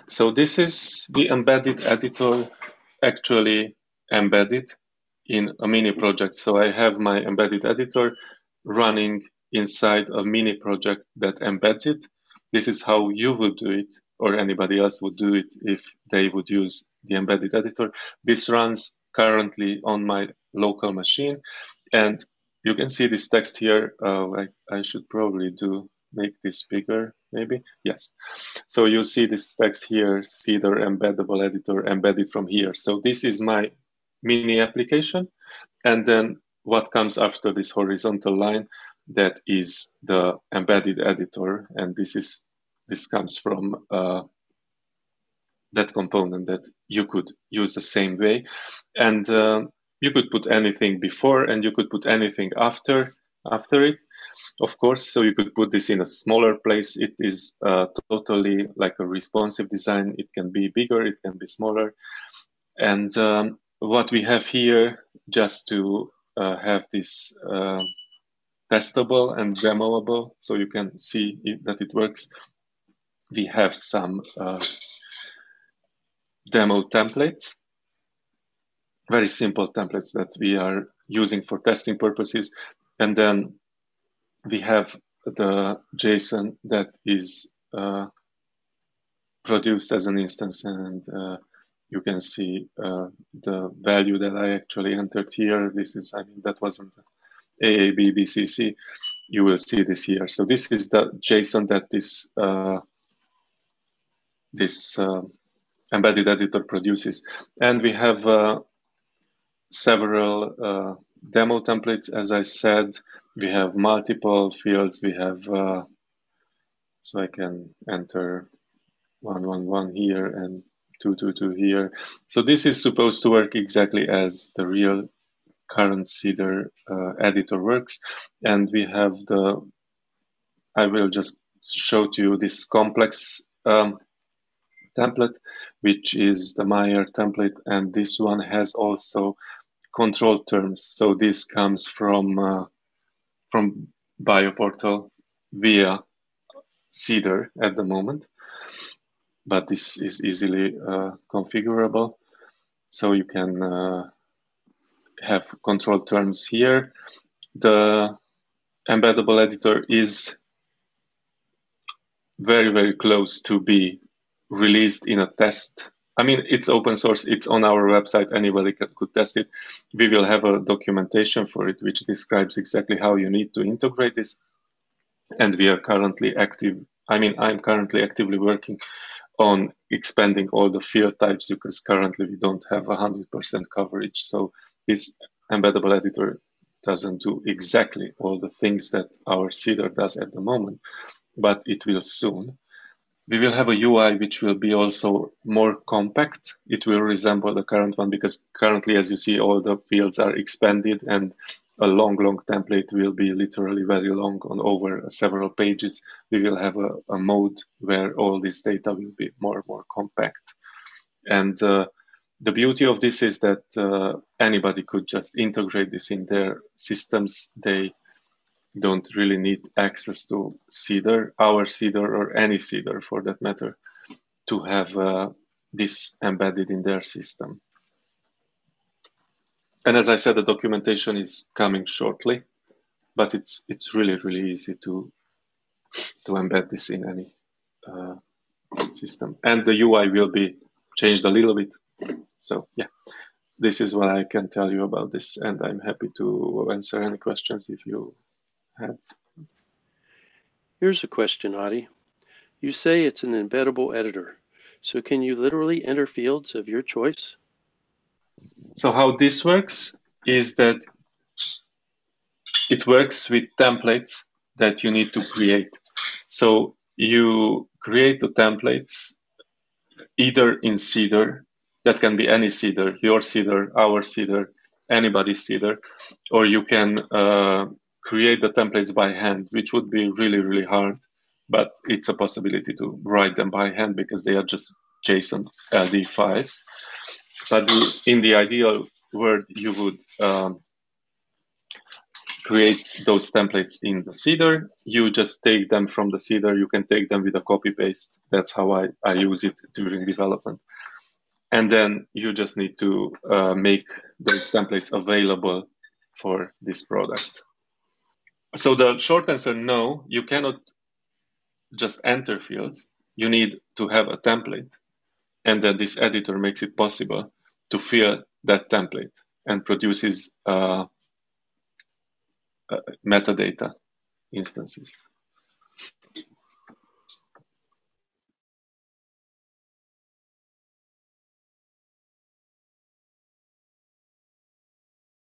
So this is the embedded editor actually embedded in a mini project. So I have my embedded editor running inside a mini project that embeds it. This is how you would do it, or anybody else would do it if they would use the embedded editor. This runs currently on my local machine, and you can see this text here. I should probably make this bigger, maybe. Yes. So you see this text here, CEDAR Embeddable Editor embedded from here. So this is my mini application. And then what comes after this horizontal line, that is the embedded editor. And this comes from that component that you could use the same way. And you could put anything before and you could put anything after it, of course. So you could put this in a smaller place. It is totally like a responsive design. It can be bigger, it can be smaller. And what we have here, just to have this testable and demoable, so you can see that it works, we have some demo templates, very simple templates that we are using for testing purposes. And then we have the JSON that is produced as an instance, and you can see the value that I actually entered here. This is, that wasn't AABBCC. You will see this here. So this is the JSON that this embedded editor produces. And we have several demo templates. As I said, we have multiple fields. We have, so I can enter 111 here and 222 here. So this is supposed to work exactly as the real current CEDAR editor works. And we have I will just show to you this complex template, which is the Meyer template. And this one has also control terms. So this comes from BioPortal via CEDAR at the moment, but this is easily configurable. So you can have control terms here. The embeddable editor is very, very close to be released in a test. It's open source, it's on our website, anybody could test it. We will have a documentation for it, which describes exactly how you need to integrate this. And we are currently I'm currently actively working on expanding all the field types, because currently we don't have 100% coverage. So this embeddable editor doesn't do exactly all the things that our CEDAR does at the moment, but it will soon. We will have a UI which will be also more compact. It will resemble the current one, because currently, as you see, all the fields are expanded, and a long template will be literally very long on over several pages. We will have a mode where all this data will be more and more compact. And the beauty of this is that anybody could just integrate this in their systems. They don't really need access to CEDAR, our CEDAR, or any CEDAR for that matter, to have this embedded in their system. And as I said, the documentation is coming shortly, but it's really, really easy to embed this in any system. And the UI will be changed a little bit. So yeah, this is what I can tell you about this, and I'm happy to answer any questions if you have. Here's a question, Adi. You say it's an embeddable editor, so can you literally enter fields of your choice? So how this works is that it works with templates that you need to create. So you create the templates either in CEDAR, that can be any CEDAR, your CEDAR, our CEDAR, anybody's CEDAR, or you can create the templates by hand, which would be really, really hard, but it's a possibility to write them by hand because they are just JSON LD files. But in the ideal world, you would create those templates in the CEDAR. You just take them from the CEDAR. You can take them with a copy paste. That's how I use it during development. And then you just need to make those templates available for this product. So the short answer, no, you cannot just enter fields. You need to have a template. And then this editor makes it possible to fill that template and produces metadata instances.